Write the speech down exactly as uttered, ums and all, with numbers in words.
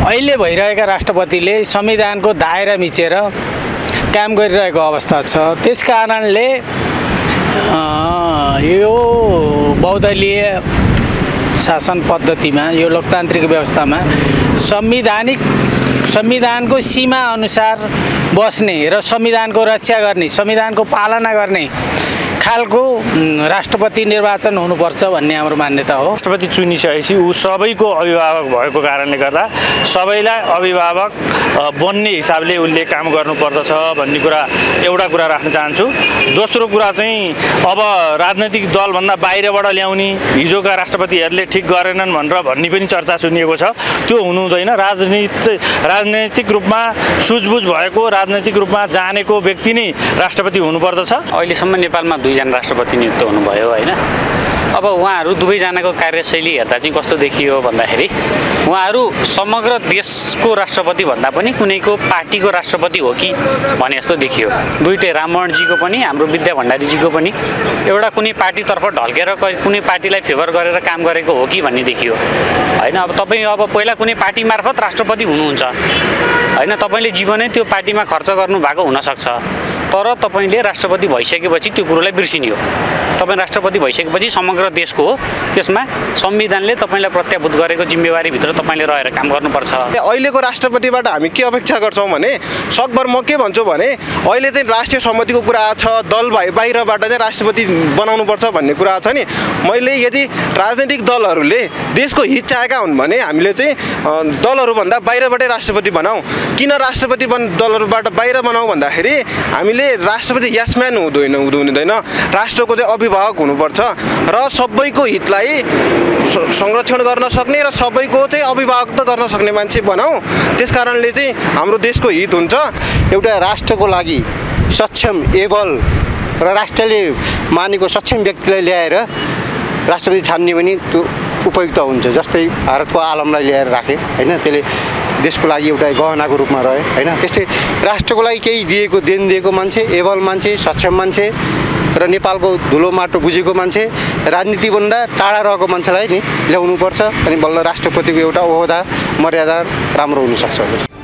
अहिले भइरहेका राष्ट्रपतिले संविधानको दायरा मिचेर काम गरिरहेको अवस्था छ। त्यस कारणले यो बहुदलीय शासन पद्धतिमा, यो लोकतान्त्रिक व्यवस्थामा संवैधानिक संविधानको सीमा अनुसार बस्ने र संविधानको रक्षा गर्ने, संविधानको पालना गर्ने खालको राष्ट्रपति निर्वाचन हुनुपर्छ भन्ने हाम्रो मान्यता हो। राष्ट्रपति चुनिसकेपछि ऊ सबैको अभिभावक भएको कारणले गर्दा सबैलाई अभिभावक बन्ने हिसाबले उसले काम गर्नुपर्दछ भन्ने कुरा एउटा कुरा राख्न चाहन्छु। दोस्रो कुरा चाहिँ अब राजनैतिक दलभन्दा बाहिरबाट ल्याउने, हिजोका राष्ट्रपतिहरूले ठिक गरेनन् भनेर भन्ने पनि चर्चा सुनिएको छ। त्यो हुनु हुँदैन। राजनीति राजनैतिक रूपमा सुझबुझ भएको, राजनैतिक रूपमा जानेको व्यक्ति नै राष्ट्रपति हुनुपर्दछ। अहिलेसम्म नेपालमा दुईजना राष्ट्रपति नियुक्त हुनुभयो होइन। अब उहाँहरू दुवैजनाको कार्यशैली हेर्दा चाहिँ कस्तो देखियो भन्दाखेरि उहाँहरू समग्र देशको राष्ट्रपति भन्दा पनि कुनैको पार्टीको राष्ट्रपति हो कि भने जस्तो देखियो। दुईटै राममोहनजीको पनि हाम्रो विद्या भण्डारीजीको पनि एउटा कुनै पार्टीतर्फ ढल्केर कुनै पार्टीलाई फेभर गरेर काम गरेको हो कि भन्ने देखियो होइन। अब तपाईँ अब पहिला कुनै पार्टी मार्फत राष्ट्रपति हुनुहुन्छ होइन, तपाईँले जीवनै त्यो पार्टीमा खर्च गर्नुभएको हुनसक्छ, तर तपाईँले राष्ट्रपति भइसकेपछि त्यो कुरोलाई बिर्सिने हो। तपाईँ राष्ट्रपति भइसकेपछि समग्र देशको हो, त्यसमा संविधानले तपाईँलाई प्रत्याभूत गरेको जिम्मेवारीभित्र तपाईँले रहेर काम गर्नुपर्छ। अहिलेको राष्ट्रपतिबाट हामी के अपेक्षा गर्छौँ भने, सकभर म के भन्छु भने अहिले चाहिँ राष्ट्रिय सहमतिको कुरा छ, दल भाइ बाहिरबाट चाहिँ राष्ट्रपति बनाउनुपर्छ भन्ने कुरा छ नि। मैले यदि राजनैतिक दलहरूले देशको हित चाहेका हुन् भने हामीले चाहिँ दलहरूभन्दा बाहिरबाटै राष्ट्रपति बनाऊ। किन राष्ट्रपति बन दलहरूबाट बाहिर बनाऊ भन्दाखेरि हामीले राष्ट्रपति यसम्यान हुँदैन हुँदैन राष्ट्रको चाहिँ अभिभावक हुनुपर्छ र सबैको हितलाई संरक्षण गर्न सक्ने र सबैको चाहिँ अभिभावक गर्न सक्ने मान्छे बनाऊ। त्यस कारणले चाहिँ हाम्रो देशको हित हुन्छ। एउटा राष्ट्रको लागि सक्षम, एबल र राष्ट्रले मानेको सक्षम व्यक्तिलाई ल्याएर राष्ट्रपति छान्ने पनि त्यो उपयुक्त हुन्छ। जस्तै भारतको आलमलाई ल्याएर राखे होइन, त्यसले देशको लागि एउटा गहनाको रूपमा रह्यो होइन। त्यस्तै राष्ट्रको लागि केही दिएको, देन दिएको मान्छे, एबल मान्छे, सक्षम मान्छे र नेपालको धुलो माटो बुझेको मान्छे, राजनीतिभन्दा टाढा रहेको मान्छेलाई नि ल्याउनुपर्छ। अनि बल्ल राष्ट्रपतिको एउटा ओहदा, मर्यादा राम्रो हुनसक्छ।